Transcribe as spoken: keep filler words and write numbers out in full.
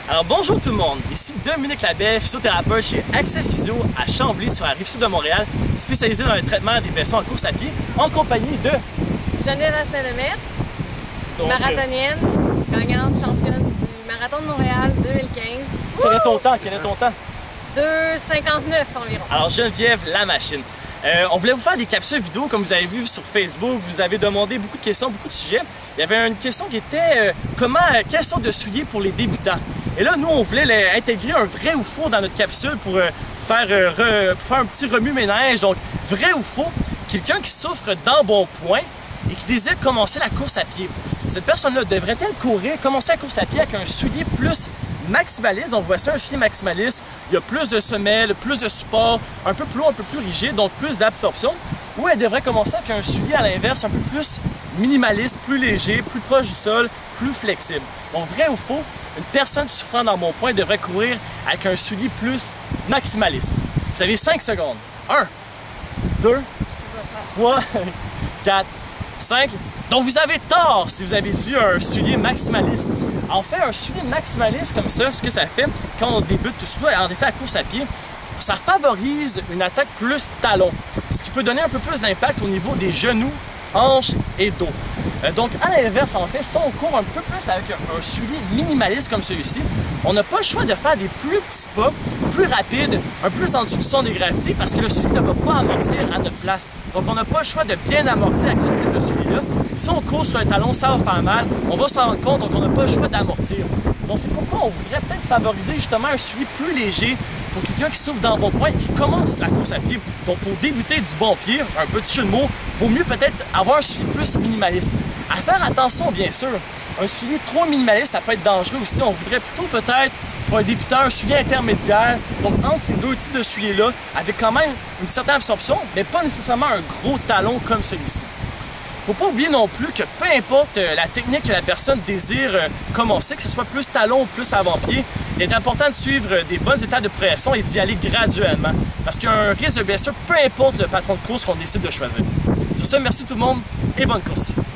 Alors bonjour tout le monde, ici Dominique Labelle, physiothérapeute chez Accès Physio à Chambly sur la Rive-Sud de Montréal, spécialisé dans le traitement des blessures en course à pied, en compagnie de Geneviève Asselin-Lemers, Donc, marathonienne, gagnante, championne du Marathon de Montréal deux mille quinze. Quel est ton temps? Quel est ton temps? deux cinquante-neuf environ. Alors Geneviève, la machine. Euh, on voulait vous faire des capsules vidéo, comme vous avez vu sur Facebook. Vous avez demandé beaucoup de questions, beaucoup de sujets. Il y avait une question qui était euh, comment, euh, quelles sortes de souliers pour les débutants? Et là, nous, on voulait les, intégrer un vrai ou faux dans notre capsule pour, euh, faire, euh, re, pour faire un petit remue-ménage. Donc, vrai ou faux, quelqu'un qui souffre d'embonpoint et qui désire commencer la course à pied. Cette personne-là devrait-elle courir, commencer la course à pied avec un soulier plus maximaliste? On voit ça, un soulier maximaliste, il y a plus de semelles, plus de support, un peu plus long, un peu plus rigide, donc plus d'absorption. Ou elle devrait commencer avec un soulier à l'inverse, un peu plus minimaliste, plus léger, plus proche du sol, plus flexible. Donc vrai ou faux, une personne souffrant d'embonpoint devrait courir avec un soulier plus maximaliste. Vous avez cinq secondes. un, deux, trois, quatre, cinq. Donc vous avez tort si vous avez dit un soulier maximaliste. En fait, un soulier maximaliste comme ça, ce que ça fait quand on débute, surtout en effet à course à pied, ça favorise une attaque plus talon, ce qui peut donner un peu plus d'impact au niveau des genoux, hanches et dos. Euh, donc à l'inverse, en fait, si on court un peu plus avec un, un soulier minimaliste comme celui-ci, on n'a pas le choix de faire des plus petits pas, plus rapides, un peu plus en dessous du son des gravités, parce que le soulier ne va pas amortir à notre place. Donc on n'a pas le choix de bien amortir avec ce type de soulier-là. Si on court sur un talon, ça va faire mal, on va s'en rendre compte, donc on n'a pas le choix d'amortir. Donc c'est pourquoi on voudrait peut-être favoriser justement un soulier plus léger pour quelqu'un qui souffre d'embonpoint et qui commence la course à pied. Donc pour débuter du bon pied, un petit jeu de mots, il vaut mieux peut-être avoir un soulier plus minimaliste. À faire attention bien sûr, un soulier trop minimaliste, ça peut être dangereux aussi. On voudrait plutôt peut-être pour un débutant un soulier intermédiaire, donc entre ces deux types de souliers-là, avec quand même une certaine absorption, mais pas nécessairement un gros talon comme celui-ci. Faut pas oublier non plus que peu importe la technique que la personne désire commencer, que ce soit plus talon ou plus avant-pied, il est important de suivre des bonnes étapes de progression et d'y aller graduellement. Parce qu'il y a un risque de blessure, peu importe le patron de course qu'on décide de choisir. Sur ce, merci tout le monde et bonne course!